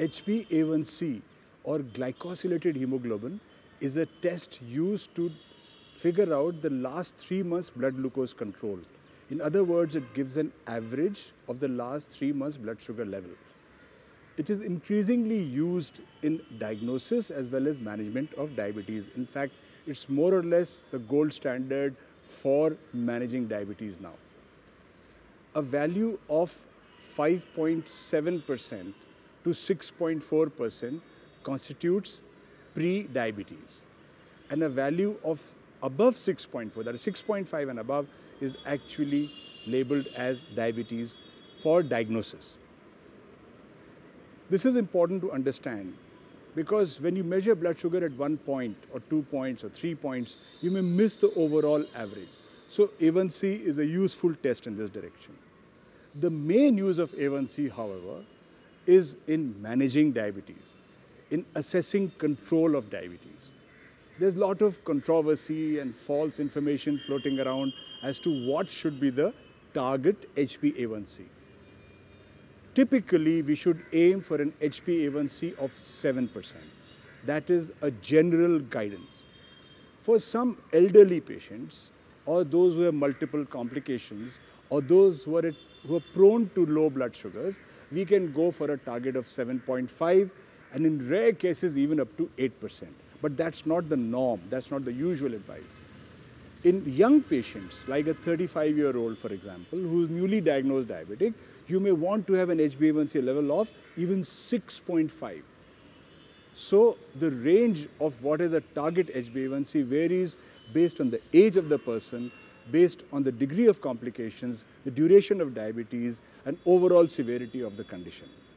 HbA1c or glycosylated hemoglobin is a test used to figure out the last 3 months blood glucose control. In other words, it gives an average of the last 3 months blood sugar level. It is increasingly used in diagnosis as well as management of diabetes. In fact, it's more or less the gold standard for managing diabetes now. A value of 5.7% to 6.4% constitutes pre-diabetes. And a value of above 6.4, that is 6.5 and above, is actually labeled as diabetes for diagnosis. This is important to understand because when you measure blood sugar at 1 point or 2 points or 3 points, you may miss the overall average. So A1C is a useful test in this direction. The main use of A1C, however, is in managing diabetes, in assessing control of diabetes. There's a lot of controversy and false information floating around as to what should be the target HbA1c. Typically, we should aim for an HbA1c of 7%. That is a general guidance. For some elderly patients, or those who have multiple complications, or those who are prone to low blood sugars, we can go for a target of 7.5 and in rare cases even up to 8%. But that's not the norm, that's not the usual advice. In young patients, like a 35-year-old, for example, who is newly diagnosed diabetic, you may want to have an HbA1c level of even 6.5. So the range of what is a target HbA1c varies based on the age of the person, based on the degree of complications, the duration of diabetes, and overall severity of the condition.